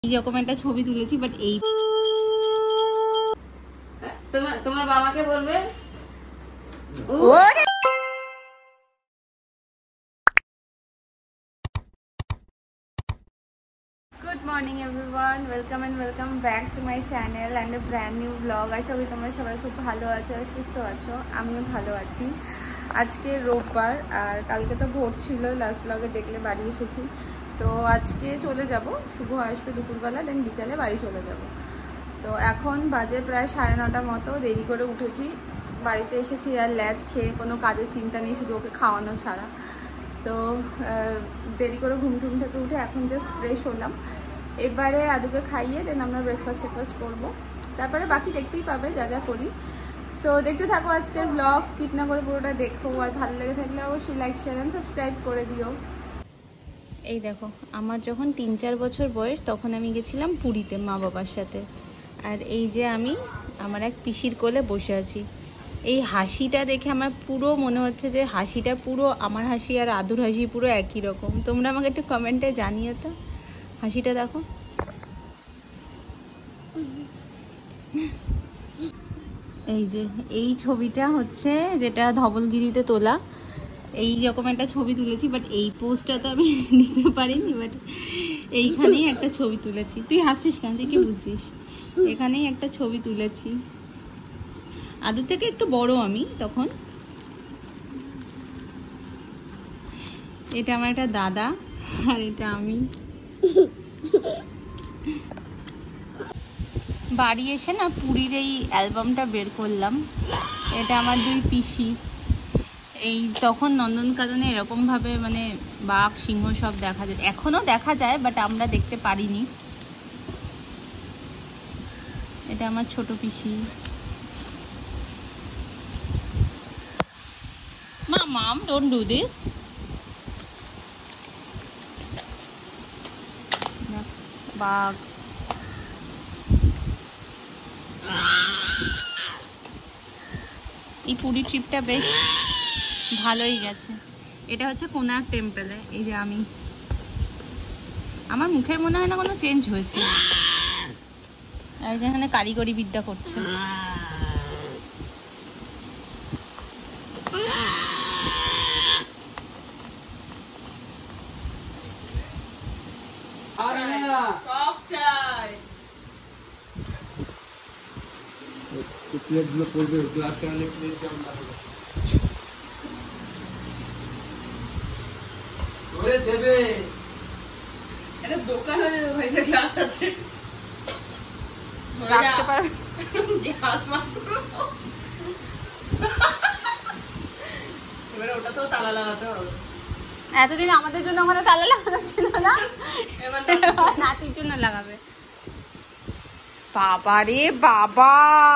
এইরকম একটা ছবি তুলেছি, বাট এই তোমার বাবাকে বলবে good morning everyone, welcome back to my channel and a brand new blog. আশা করি তোমরা সবাই খুব ভালো আছো আর সুস্থ আছো। আমিও ভালো আছি। আজকে রোববার আর কালকে তো ভোট ছিল, লাস্ট ব্লগে দেখলে বাড়ি এসেছি। তো আজকে চলে যাব, শুভ আসবে দুপুরবেলা, দেন বিকালে বাড়ি চলে যাব। তো এখন বাজে প্রায় 9:30 মতো, দেরি করে উঠেছি। বাড়িতে এসেছি আর ল্যাদ খেয়ে, কোনো কাজের চিন্তা নেই, শুধু ওকে খাওয়ানো ছাড়া। তো দেরি করে ঘুম থেকে উঠে এখন জাস্ট ফ্রেশ হলাম। এবারে আদুকে খাইয়ে দেন আমরা ব্রেকফাস্ট করবো। তারপরে বাকি দেখতেই পাবে যা যা করি। সো দেখতে থাকো আজকের ব্লগ, স্কিপ না করে পুরোটা দেখো। আর ভালো লেগে থাকলে অবশ্যই লাইক, শেয়ার অ্যান্ড সাবস্ক্রাইব করে দিও। এই দেখো, আমার যখন 3-4 বছর বয়স তখন আমি গেছিলাম পুরীতে মা বাবার সাথে। আর এই যে আমি আমার এক পিসির কোলে বসে আছি। এই হাসিটা দেখে আমার পুরো মনে হচ্ছে যে হাসিটা পুরো আমার হাসি আর আদুর হাসি পুরো একই রকম। তোমরা আমাকে একটু কমেন্টে জানিও তো, হাসিটা দেখো। এই যে এই ছবিটা হচ্ছে যেটা ধবলগিরিতে তোলা, এই রকম একটা ছবি তুলেছি, বাট এই পোস্টটা তো আমি নিতে পারিনি। বাট এইখানেই একটা ছবি তুলেছি। তুই হাসছিস কেন? তুই কি বুঝছিস? এখানেই একটা ছবি তুলেছি। আদুর থেকে একটু বড় আমি তখন। এটা আমার একটা দাদা আর এটা আমি। বাড়ি এসে না পুরীর এই অ্যালবামটা বের করলাম। এটা আমার 2 পিসি। এই তখন নন্দনকাননে এরকমভাবে মানে বাঘ, সিংহ সব দেখা যায়, এখনো দেখা যায়, বাট আমরা দেখতে পারিনি। এটা আমার ছোট পিসি। Mom, don't do this. বাঘ। এই পুরী ট্রিপটা বেশ ভালোই গেছে। এটা হচ্ছে কোনার্ক টেম্পলে। এই যে আমি, আমার মুখের মনে হয় না কোনো চেঞ্জ হয়েছে। এখানে কারিগরি বিদ্যা করছে। প্লেটগুলো পড়বে, গ্লাস আনলে প্লেট কেমন লাগবে? ওরে দেবে, এটা দোকানে হয়েছে গ্লাস আছে, রাখতে পারবে গ্লাস মাত্র। এবারে ওটা তো তালা লাগাতে হবে। এতদিন আমাদের জন্য ওখানে তালা লাগানো ছিল না, এবার নাতির জন্য লাগাবে। বাবা রে বাবা,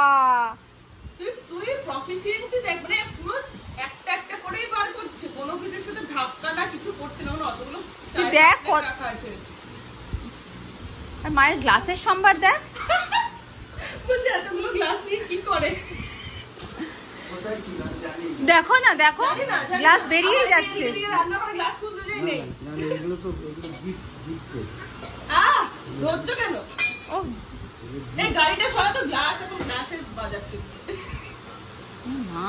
তুই প্রফিসিয়েন্সি দেখ, মানে পুরো একটা একটা করেই বার করছে, কোনো কিছুর সাথে ধাক্কা না কিছু করছে না। অতগুলো দেখ রাখা আছে। আর মায়ের গ্লাসের সম্ভার দেখ। বলছে এতগুলো গ্লাস নিয়ে কি করে? দেখো না, দেখো গ্লাস বেরিয়ে যাচ্ছে। রান্না করে গ্লাস খুঁজতে যাই নেই। এগুলো তো গিফট। ধৈর্য কেন? ও এই গাড়িটা সরা তো, গ্লাস এবং গ্লাসের বাজার চলছে। মা,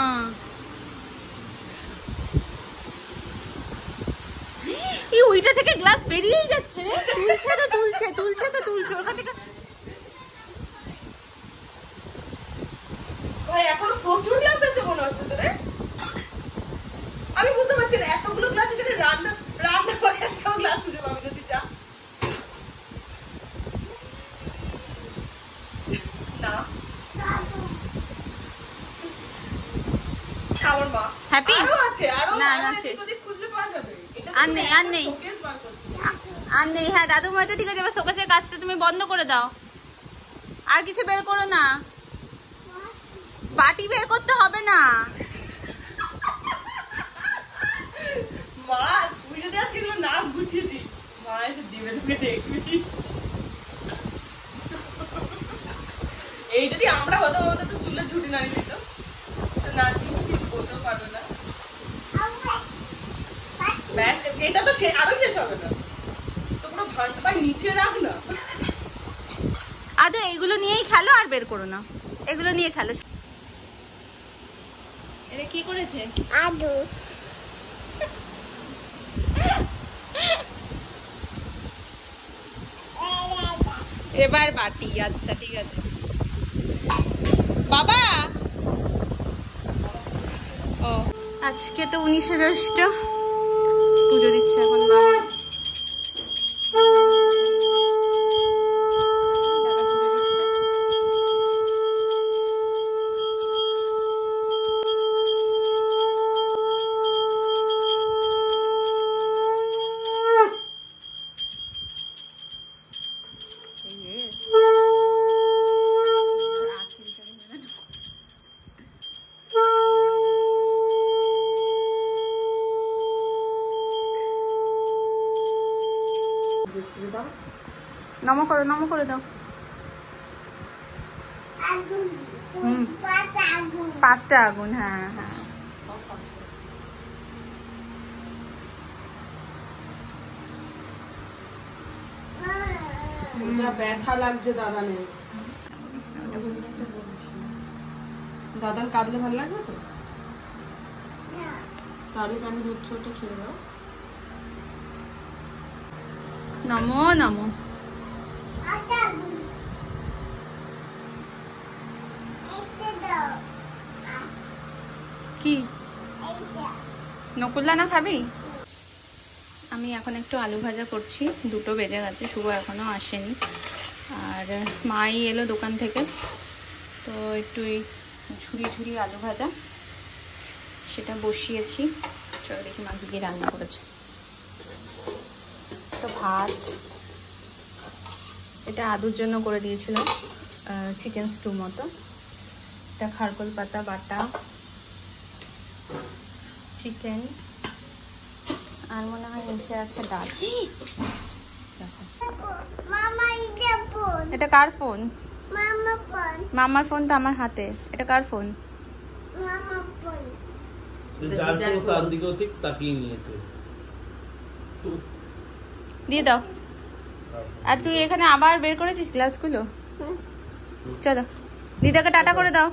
এই ওইটা থেকে গ্লাস বেরিয়েই যাচ্ছে রে। তুলছে ওখান থেকে। ভাই এখনো প্রচুর গ্লাস আছে মনে হচ্ছে তো রে। আমি বুঝতে পারছি না, এতগুলো গ্লাস এখানে রান্না করে একটা গ্লাস খুঁজে পাবি যদি যা না। আমার মা হ্যাপি আরো আছে, আরো না শেষ, খুঁজলে পাওয়া যাবে। আর নেই। হ্যাঁ দাদু হয়তো ঠিক আছে, এবার শোকেসের কাজটা তুমি বন্ধ করে দাও। আর কিছু বের করো না, বাটি বের করতে হবে না। মা তুই যদি আজকে এগুলো না গুছিয়েছিস, মা এসে দিবে, তোকে দেখবি। এই যদি আমরা হতো আমাদের তো চুলের ছুটি নাড়িয়ে দিত, না কিছু বলতেও পারবে না। ব্যাস, এটা তো আরো শেষ হবে না তো। পুরো ভাত পাই নিচে রাখ না। এগুলো নিয়েই খেলো আর বের করো না, এগুলো নিয়ে খেলো। এটা কি করেছে? আদু এবার বাটি। আচ্ছা ঠিক আছে বাবা। ও আজকে তো 19শে জ্যৈষ্ঠ, পুজো দিচ্ছে এখন বাবা। দাদা পুজো দিচ্ছে। নমো করো, নমো করে দাও। আগুন হুম। পাতা আগুন 5টা আগুন। হ্যাঁ হ্যাঁ ব্যথা লাগছে দাদা নেই। দাদার কাঁদলে ভালো লাগবে তো, তাহলে কেন ধরছো? ওটা ছেড়ে দাও। নমো নমো। পাতা আগুন এইটা দাও কি এইটা নকুল্লা না খাবি? আমি এখন একটু আলু ভাজা করছি, 2টো বেজে গেছে, শুভ এখনো আসেনি। আর মাই এলো দোকান থেকে, তো একটু ঝুরি ঝুরি আলু ভাজা সেটা বসিয়েছি। চলো দেখি মা কি রান্না করেছে। তো ভাত, এটা আদুর জন্য করে দিয়েছিল, চিকেন স্টু মতো। এটা খারকোল পাতা বাটা, চিকেন, আর মনে হয় নিচে আছে ডাল। দেখো মামা এটা ফোন এটা কার ফোন? মামা ফোন মামার ফোন তো আমার হাতে। এটা কার ফোন? মামা ফোন যার ফোন তার দিকেও ঠিক তাকিয়ে নিয়েছে। দিয়ে দাও। আর তুই এখানে আবার বের করেছিস গ্লাসগুলো? চলো দিদাকে টাটা করে দাও।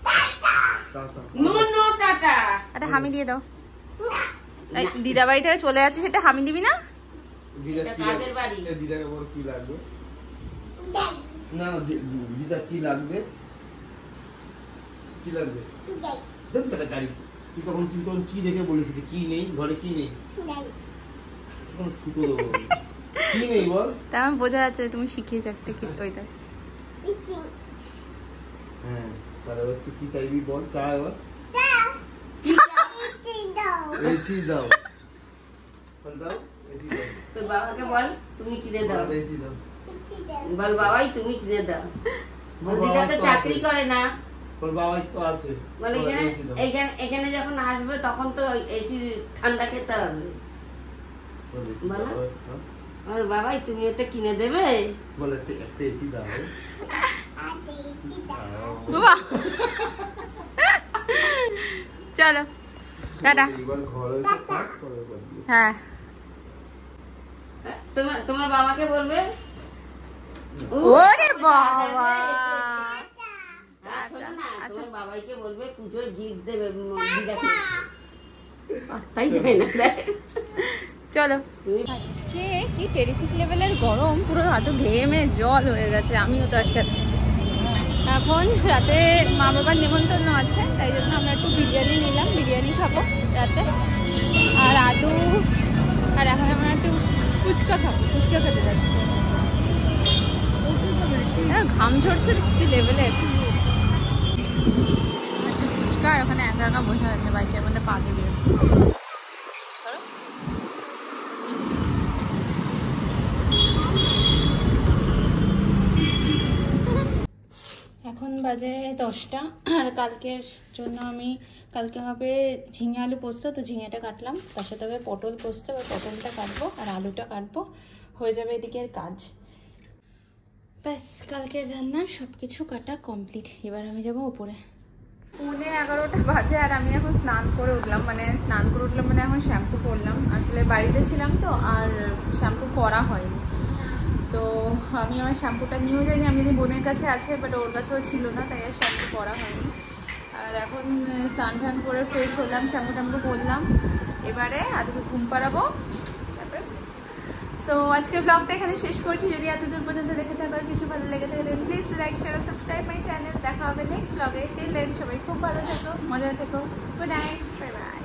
একটা হামি দিয়ে দাও। এই দিদা বাড়ি থেকে চলে যাচ্ছে, সেটা হামি দিবি না? দিদাকে বল কি লাগবে। না না দিদা কি লাগবে, কি লাগবে দেখ বেটা গাড়ি। তুই তখন কি দেখে বলিস কি নেই ঘরে, কি নেই? তখন ফুটো দেবো। কি নেই বল। তা আমার বোঝা যাচ্ছে তুমি শিখিয়েছো একটা কিছু। ওইটা হ্যাঁ তাহলে এবার তুই কি চাইবি বল, চা এবার। এটি দাও বল, দাও এটি দাও। তোর বাবাকে বল তুমি কিনে দাও। এটি দাও বল বাবাই তুমি কিনে দাও। বল দিদা বাবাই তো তো চাকরি আছে। করে না। বল বাবাই তো আছে। বল বল, এখানে এটি দাও। এখানে যখন আসবে তখন তো এসি ঠান্ডা খেতে হবে। বল এটি বলো। দাও, হ্যাঁ। বল বাবাই তুমি এটা কিনে দেবে। বল একটা এটি দাও। বাহ চলো টাটা। এবার ঘরে এসে থাক, পরে বলবি। হ্যাঁ তোমার বাবাকে বলবে। ওরে বাবা। শোনো না, তোমার বাবাইকে বলবে পুজোয় গিফট দেবে দিদাকে। পাত্তাই দেয় না দেখ। চলো। আজকে কি টেরিফিক লেভেলের গরম, পুরো হাতে ঘেমে জল হয়ে গেছে, আমিও তার সাথে। এখন রাতে মা বাবার নেমন্তন্ন আছে, তাই জন্য আমরা একটু বিরিয়ানি নিলাম, বিরিয়ানি খাবো রাতে। আর আদু আর এখন আমরা একটু ফুচকা খাবো, ফুচকা খেতে যাচ্ছি। ঘাম ঝরছে কি লেভেলে। একটু ফুচকা, আর ওখানে একা একা বসে আছে বাইকের মধ্যে পা দিয়ে। এখন বাজে 10টা। আর কালকের জন্য আমি কালকে হবে ঝিঙে আলু পোস্ত, তো ঝিঙেটা কাটলাম, তার সাথে হবে পটল পোস্ত। এবার পটলটা কাটবো আর আলুটা কাটবো, হয়ে যাবে এদিকের কাজ। ব্যাস কালকের রান্নার সব কিছু কাটা কমপ্লিট। এবার আমি যাবো উপরে। 11:15 বাজে আর আমি এখন স্নান করে উঠলাম, মানে এখন শ্যাম্পু করলাম। আসলে বাড়িতে ছিলাম তো আর শ্যাম্পু করা হয়নি, তো তো আমি আমার শ্যাম্পুটা নিয়েও যাইনি, আমি জানি বোনের কাছে আছে, বাট ওর কাছেও ছিল না, তাই আর শ্যাম্পু করা হয়নি। আর এখন স্নান টান করে ফ্রেশ হলাম, শ্যাম্পু ট্যাম্পু করলাম, এবারে আজকে ঘুম পাড়াবো। তারপরে সো আজকের ব্লগটা এখানে শেষ করছি। যদি এতদূর পর্যন্ত দেখে থাকার কিছু ভালো লেগে থাকে then please like share subscribe my channel. দেখা হবে নেক্সট ব্লগে। চিলড্রেন সবাই খুব ভালো থেকো, মজা থেকো। Good night, bye by.